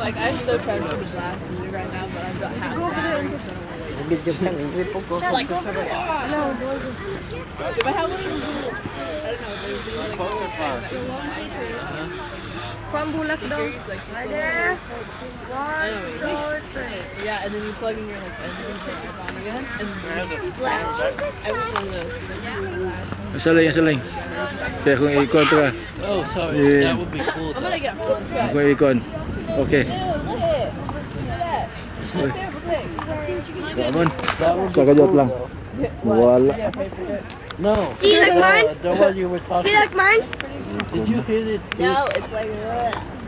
Like I'm so proud of the last movie right now, but I've got half the battery, so I don't wanna waste Video lang, gripo ko. it. Like, if I have one of those, I don't know, there's these like little things that Kuan bulak daw. Mother. yeah, and then you plug in your like SD card on again, and flash. I want one of those. Saling. Kaya kung ikon to ka. Oh, sorry. Yeah. That would be cool. I'm gonna get one. Good. Kung ikon. Okay. Ew, look at it. Look at that. My favorite thing. Ramon. That would be Sakajot cool, lang. though. Wala. Yeah, pay for it. No. See, like mine? The one you were talking See like mine? Did you hit it? No, it's like.